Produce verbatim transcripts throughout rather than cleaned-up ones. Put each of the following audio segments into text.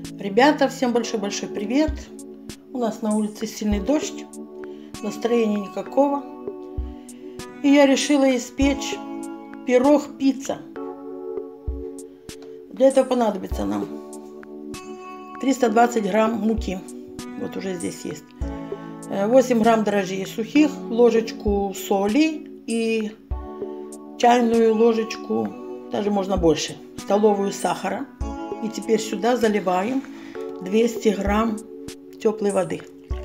Ребята, всем большой-большой привет! У нас на улице сильный дождь, настроения никакого. И я решила испечь пирог-пицца. Для этого понадобится нам триста двадцать грамм муки. Вот уже здесь есть. восемь грамм дрожжей сухих, ложечку соли и чайную ложечку, даже можно больше, столовую сахара. И теперь сюда заливаем двести грамм теплой воды.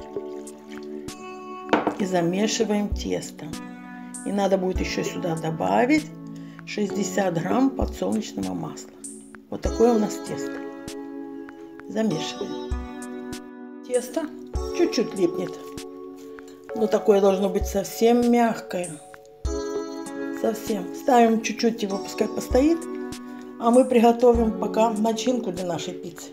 И замешиваем тесто. И надо будет еще сюда добавить шестьдесят грамм подсолнечного масла. Вот такое у нас тесто. Замешиваем. Тесто чуть-чуть липнет. Но такое должно быть совсем мягкое. Совсем. Ставим чуть-чуть его, пускай постоит. А мы приготовим пока начинку для нашей пиццы.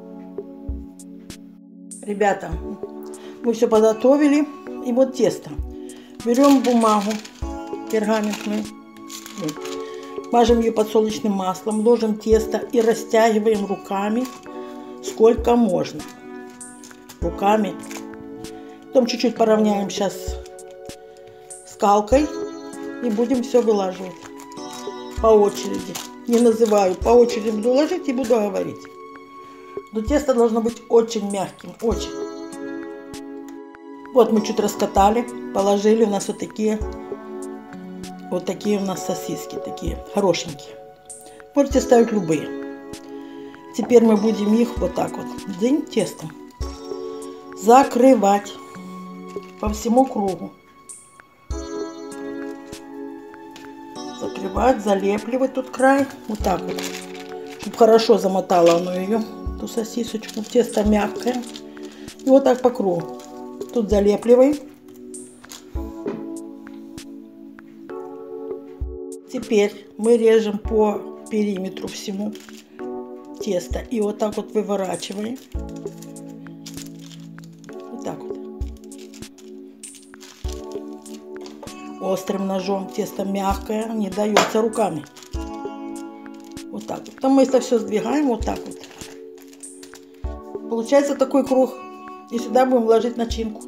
Ребята, мы все подготовили. И вот тесто. Берем бумагу пергаментную. Мажем ее подсолнечным маслом. Ложим тесто и растягиваем руками сколько можно. Руками. Потом чуть-чуть поравняем сейчас скалкой. И будем все вылаживать. По очереди. Не называю, по очереди буду ложить и буду говорить. Но тесто должно быть очень мягким, очень. Вот мы чуть раскатали, положили, у нас вот такие, вот такие у нас сосиски, такие хорошенькие. Можете ставить любые. Теперь мы будем их вот так вот, дынь тестом, закрывать по всему кругу. Закрывать, залепливать тут край, вот так вот, чтобы хорошо замотало оно ее, ту сосисочку, тесто мягкое. И вот так по кругу. Тут залепливаем. Теперь мы режем по периметру всему тесто и вот так вот выворачиваем. Вот так вот. Острым ножом, тесто мягкое, не дается руками. Вот так вот. Потом мы это все сдвигаем вот так вот. Получается такой круг. И сюда будем ложить начинку.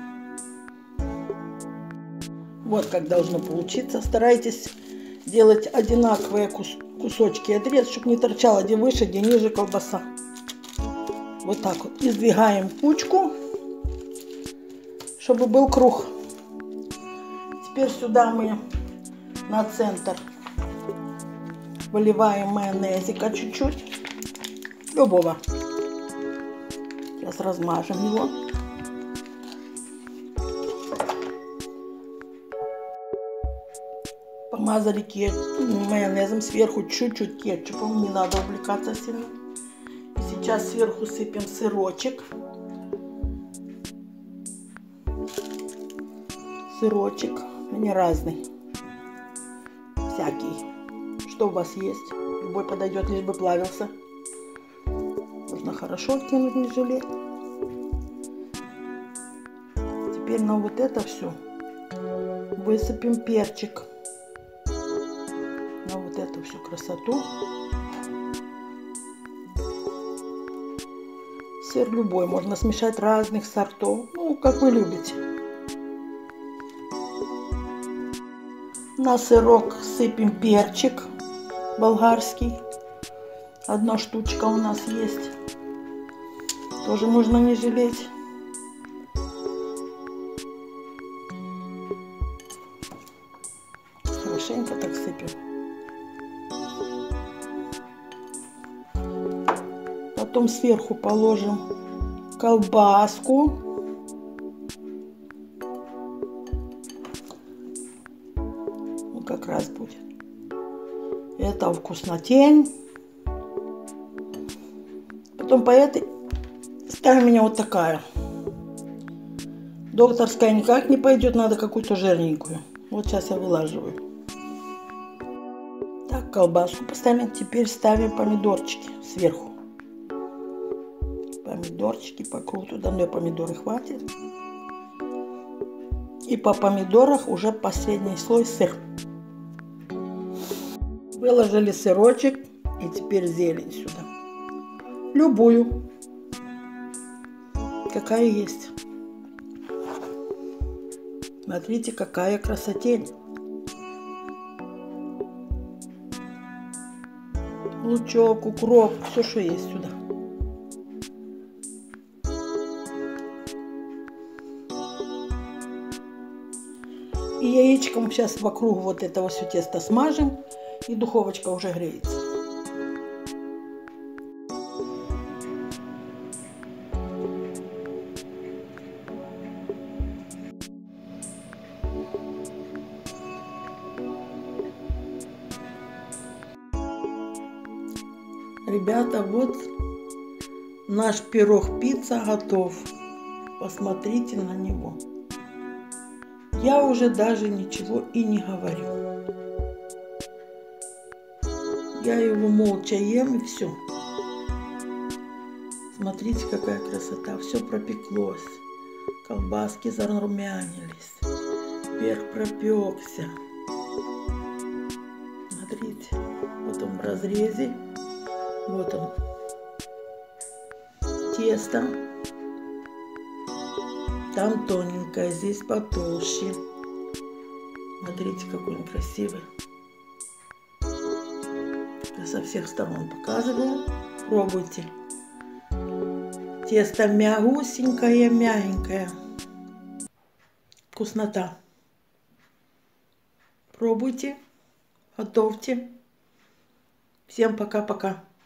Вот как должно получиться. Старайтесь делать одинаковые кус кусочки отрез, чтобы не торчало где выше, где ниже колбаса. Вот так вот. И сдвигаем кучку, чтобы был круг. Теперь сюда мы на центр выливаем майонезика чуть-чуть, любого. Сейчас размажем его. Помазали майонезом, сверху чуть-чуть кетчупом, не надо увлекаться сильно. И сейчас сверху сыпем сырочек. Сырочек. Они разные, всякий, что у вас есть, любой подойдет, лишь бы плавился. Можно хорошо кинуть, не жалеть. Теперь на вот это все высыпем перчик, на вот эту всю красоту. Сыр любой, можно смешать разных сортов, ну как вы любите. На сырок сыпем перчик болгарский. Одна штучка у нас есть. Тоже нужно не жалеть. Хорошенько так сыпем. Потом сверху положим колбаску. Как раз будет. Это вкуснотень. Потом по этой ставим у меня вот такая. Докторская никак не пойдет, надо какую-то жирненькую. Вот сейчас я вылаживаю. Так, колбаску поставим. Теперь ставим помидорчики сверху. Помидорчики по кругу. Туда мне помидоры хватит. И по помидорах уже последний слой сыр. Выложили сырочек и теперь зелень сюда. любую, какая есть. Смотрите, какая красотень. Лучок, укроп, все, что есть сюда. И яичком сейчас вокруг вот этого все тесто смажем, и духовочка уже греется. Ребята, вот наш пирог-пицца готов. Посмотрите на него. Я уже даже ничего и не говорю. Я его молча ем и все. Смотрите, какая красота. Все пропеклось. Колбаски зарумянились. Верх пропекся. Смотрите. Вот он в разрезе. Вот он. Тесто. Там тоненькое, здесь потолще. Смотрите, какой он красивый. Я со всех сторон показываю. Пробуйте. Тесто мягусенькое, мягенькое. Вкуснота. Пробуйте, готовьте. Всем пока-пока.